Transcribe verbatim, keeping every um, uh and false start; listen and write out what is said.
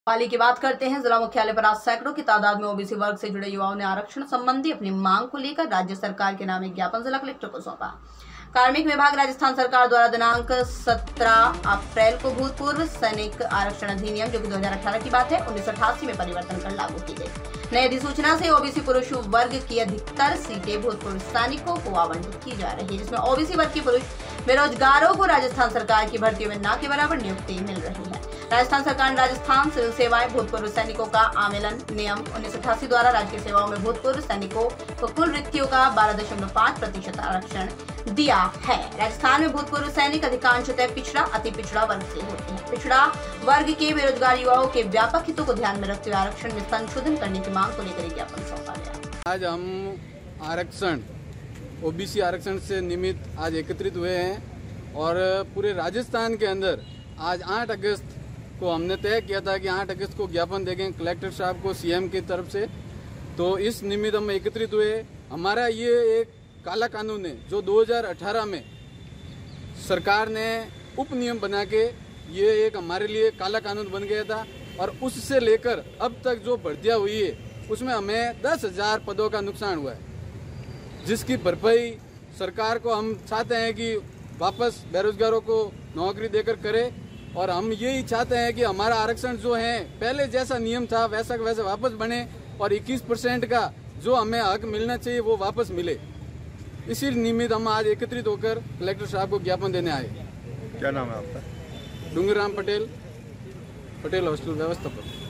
पाली की बात करते हैं। जिला मुख्यालय पर आज सैकड़ों की तादाद में ओबीसी वर्ग से जुड़े युवाओं ने आरक्षण संबंधी अपनी मांग को लेकर राज्य सरकार के नाम एक ज्ञापन जिला कलेक्टर को सौंपा। कार्मिक विभाग राजस्थान सरकार द्वारा दिनांक सत्रह अप्रैल को भूतपूर्व सैनिक आरक्षण अधिनियम, जो कि दो हजार अठारह की बात है, उन्नीस सौ अठासी में परिवर्तन कर लागू की गई। नई अधिसूचना से ओबीसी पुरुष वर्ग की अधिकतर सीटें भूतपूर्व सैनिकों को आवंटित की जा रही है, जिसमें ओबीसी वर्ग के पुरुष बेरोजगारों को राजस्थान सरकार की भर्तियों में न के बराबर नियुक्ति मिल रही है। राजस्थान सरकार ने राजस्थान सिविल सेवाएं भूतपूर्व सैनिकों का आवेदन नियम उन्नीस सौ अठासी द्वारा राज्य की सेवाओं में भूतपूर्व सैनिकों को कुल रिक्तियों का बारह दशमलव पाँच प्रतिशत आरक्षण दिया है। राजस्थान में भूतपूर्व सैनिक अधिकांशतः पिछड़ा अति पिछड़ा वर्ग से होते हैं। पिछड़ा वर्ग के बेरोजगार युवाओं के व्यापक हितों को ध्यान में रखते हुए आरक्षण में संशोधन करने की मांग को लेकर ज्ञापन सौंपा गया। आज हम आरक्षण ओबीसी आरक्षण से निमित्त आज एकत्रित हुए हैं और पूरे राजस्थान के अंदर आज आठ अगस्त को हमने तय किया था कि आठ अगस्त को ज्ञापन देंगे कलेक्टर साहब को सीएम की तरफ से। तो इस निमित्त हम एकत्रित हुए। हमारा ये एक काला कानून है जो दो हजार अठारह में सरकार ने उप नियम बना के ये एक हमारे लिए काला कानून बन गया था और उससे लेकर अब तक जो भर्तियाँ हुई है उसमें हमें दस हजार पदों का नुकसान हुआ है, जिसकी भरपाई सरकार को हम चाहते हैं कि वापस बेरोजगारों को नौकरी देकर करे। और हम यही चाहते हैं कि हमारा आरक्षण जो है पहले जैसा नियम था वैसा का वैसा वापस बने और इक्कीस परसेंट का जो हमें हक मिलना चाहिए वो वापस मिले। इसी निमित्त हम आज एकत्रित होकर कलेक्टर साहब को ज्ञापन देने आए। क्या नाम है आपका? डूंगरराम पटेल, पटेल हॉस्टल व्यवस्थापक।